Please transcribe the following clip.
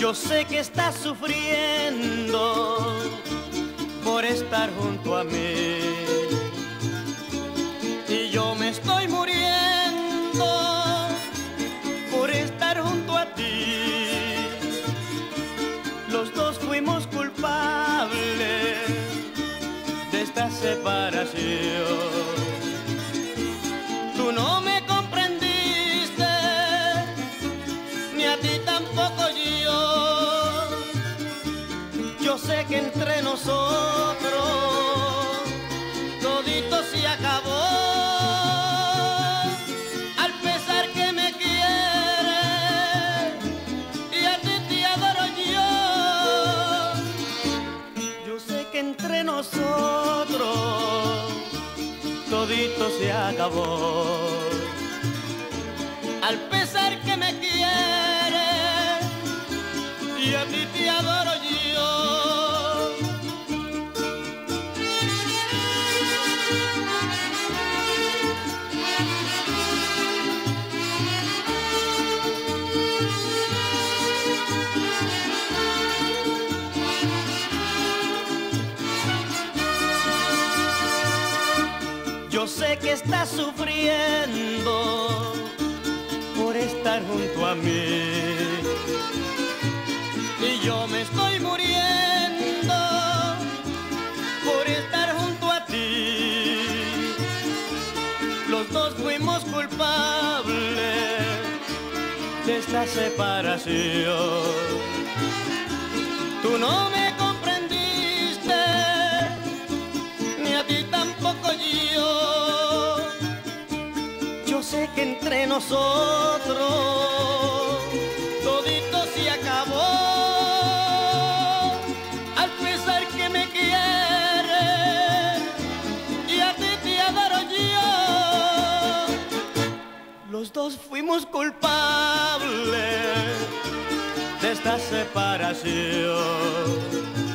Yo sé que estás sufriendo por estar junto a mí y yo me estoy muriendo por estar junto a ti. Los dos fuimos culpables de esta separación. Tú no me comprendiste, ni a ti tampoco yo. Yo sé que entre nosotros todito se acabó. Al pesar que me quieres y a ti te adoro yo. Yo sé que entre nosotros todito se acabó. Al pesar que me quieres y a ti te adoro yo. Yo sé que estás sufriendo por estar junto a mí y yo me estoy muriendo por estar junto a ti. Los dos fuimos culpables de esta separación. Tú no me comprendiste, ni a ti tampoco yo. Yo sé que entre nosotros todito se acabó. Al pesar que me quieres y a ti te adoro yo. Los dos fuimos culpables de esta separación.